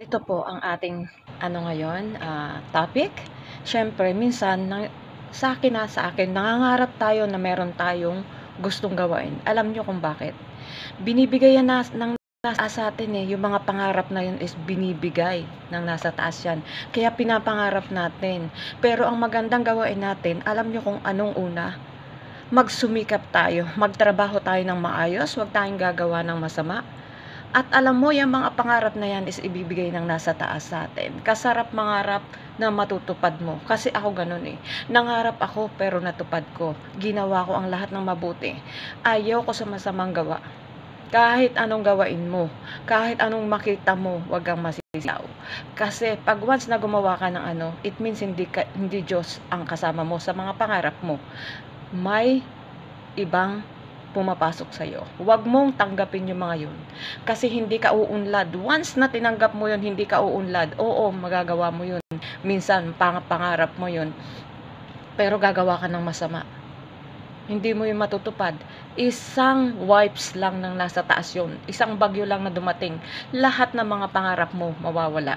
Ito po ang ating ngayon, topic. Siyempre minsan sa akin nangangarap tayo na meron tayong gustong gawain. Alam niyo kung bakit? Binibigay yan ng nasa taas sa'tin, yung mga pangarap na yun is binibigay ng nasa taas yan, kaya pinapangarap natin. Pero ang magandang gawain natin, alam niyo kung anong una? Magsumikap tayo, magtrabaho tayo ng maayos, 'wag tayong gagawa ng masama. At alam mo yang mga pangarap na yan is ibibigay ng nasa taas sa'tin. Kasarap mangarap na matutupad mo. Kasi ako gano'n, nangarap ako pero natupad ko. Ginawa ko ang lahat ng mabuti. Ayaw ko sa masamang gawa. Kahit anong gawain mo, kahit anong makita mo, 'wag kang masisilaw. Kasi 'pag once na gumawa ka ng it means hindi Diyos ang kasama mo sa mga pangarap mo. May ibang pumapasok sa'yo. Huwag mong tanggapin yung mga yun. Kasi hindi ka uunlad. Once na tinanggap mo yun, hindi ka uunlad. Oo, magagawa mo yun. Minsan, pangarap mo yun. Pero gagawa ka ng masama. Hindi mo yun matutupad. Isang wipes lang ng nasa taas yun. Isang bagyo lang na dumating. Lahat ng mga pangarap mo mawawala.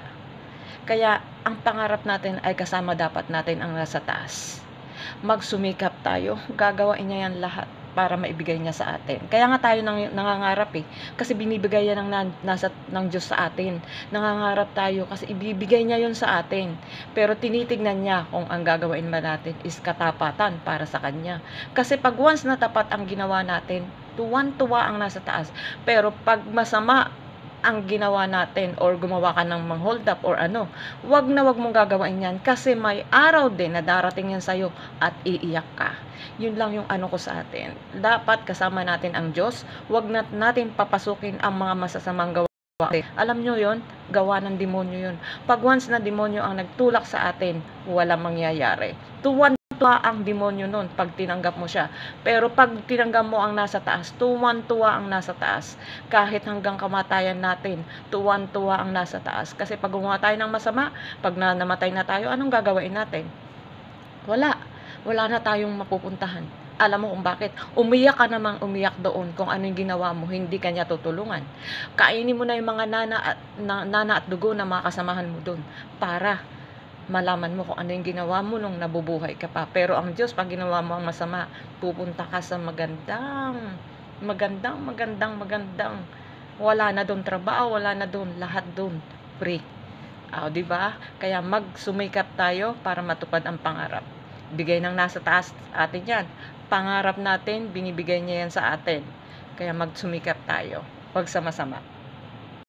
Kaya, ang pangarap natin ay kasama dapat natin ang nasa taas. Magsumikap tayo, gagawain niya yan lahat para maibigay niya sa atin. Kaya nga tayo nangangarap kasi binibigay yan ng Diyos sa atin. Nangangarap tayo kasi ibibigay niya yon sa atin. Pero tinitignan niya kung ang gagawin ba natin is katapatan para sa Kanya. Kasi pag once na tapat ang ginawa natin, tuwan-tuwa ang nasa taas. Pero pag masama ang ginawa natin or gumawa ka ng hold up or wag mong gagawain yan kasi may araw din na darating yan sa'yo at iiyak ka. Yun lang yung ko sa atin. Dapat kasama natin ang Diyos, wag natin papasukin ang mga masasamang gawa. Alam nyo yon, gawa ng demonyo yun. Pag once na demonyo ang nagtulak sa atin, walang mangyayari. Tuwan-tuwa ang demonyo nun pag tinanggap mo siya. Pero pag tinanggap mo ang nasa taas, tuwan-tuwa ang nasa taas. Kahit hanggang kamatayan natin, tuwan-tuwa ang nasa taas. Kasi pag gumawa tayo ng masama, pag namatay na tayo, anong gagawin natin? Wala na tayong mapupuntahan. Alam mo kung bakit? Umiyak ka namang umiyak doon kung ano yung ginawa mo, hindi ka niya tutulungan. Kainin mo na yung mga nana at dugo na mga kasamahan mo doon para malaman mo kung ano yung ginawa mo nung nabubuhay ka pa. Pero ang Diyos, pag ginawa mo ang masama, pupunta ka sa magandang. Wala na doon trabaho, wala na doon, lahat doon free. Di ba? Kaya magsumikap tayo para matupad ang pangarap. Bigay ng nasa taas atin yan. Pangarap natin, binibigay niya yan sa atin. Kaya magsumikap tayo. Huwag sama-sama.